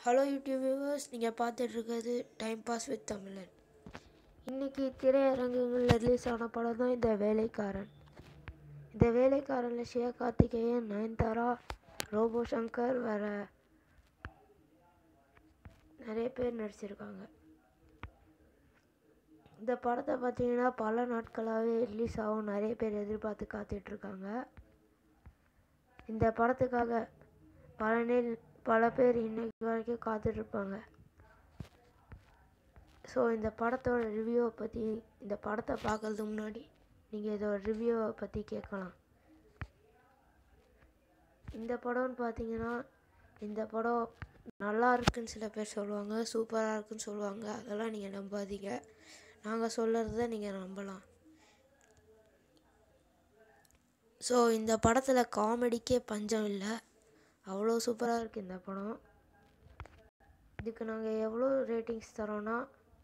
Hello YouTube viewers, நீங்கள் பார்த்துட்டு இருக்கிறது டைம் பாஸ் வித் தமிழன். இன்றைக்கி திரையரங்குகளில் ரிலீஸ் ஆன படம் தான் இந்த வேலைக்காரன். இந்த வேலைக்காரனில் சிவகார்த்திகேயன், நயன்தாரா, ரோபோ சங்கர் வேற நிறைய பேர் நடிச்சிருக்காங்க. இந்த படத்தை பார்த்தீங்கன்னா பல நாட்களாகவே ரிலீஸ் ஆகும் நிறைய பேர் எதிர்பார்த்து காத்துட்ருக்காங்க. இந்த படத்துக்காக பல பேர் இன்னைக்கு வரைக்கும் காத்துட்ருப்பாங்க. ஸோ இந்த படத்தோட ரிவ்யூவை பற்றி, இந்த படத்தை பார்க்கறதுக்கு முன்னாடி நீங்கள் இதோட ரிவ்யூவை பற்றி கேட்கலாம். இந்த படம்னு பார்த்தீங்கன்னா, இந்த படம் நல்லா இருக்குன்னு சில பேர் சொல்லுவாங்க, சூப்பராக இருக்குன்னு சொல்லுவாங்க. அதெல்லாம் நீங்கள் நம்பாதீங்க. நாங்கள் சொல்கிறத நீங்கள் நம்பலாம். ஸோ இந்த படத்தில் காமெடிக்கே பஞ்சம் இல்லை, அவ்வளோ சூப்பராக இருக்குது இந்த படம். இதுக்கு நாங்கள் எவ்வளோ ரேட்டிங்ஸ் தரோன்னா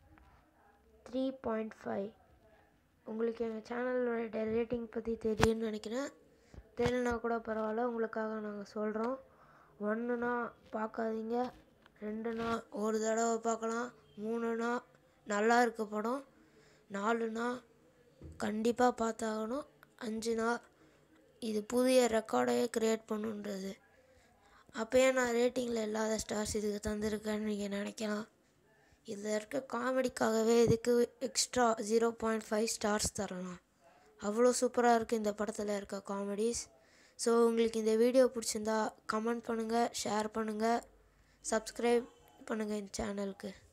3.5. உங்களுக்கு எங்கள் சேனலோட ரேட்டிங் பற்றி தெரியும்னு நினைக்கிறேன். தெரியலனா கூட பரவாயில்ல, உங்களுக்காக நாங்கள் சொல்கிறோம். 1னா பார்க்காதீங்க, 2னா ஒரு தடவை பார்க்கலாம், 3னா நல்லா இருக்க படம், 4னா கண்டிப்பாக பார்த்தாகணும், 5னா இது புதிய ரெக்கார்டையே க்ரியேட் பண்ணுன்றது. அப்போயே நான் ரேட்டிங்கில் இல்லாத ஸ்டார்ஸ் இதுக்கு தந்திருக்கேன்னு நீங்கள் நினைக்கலாம். இதில் இருக்க காமெடிக்காகவே இதுக்கு எக்ஸ்ட்ரா 0.5 ஸ்டார்ஸ் தரலாம். அவ்வளோ சூப்பராக இருக்குது இந்த படத்தில் இருக்க காமெடிஸ். ஸோ உங்களுக்கு இந்த வீடியோ பிடிச்சிருந்தா கமெண்ட் பண்ணுங்கள், ஷேர் பண்ணுங்கள், சப்ஸ்கிரைப் பண்ணுங்கள் இந்த சேனலுக்கு.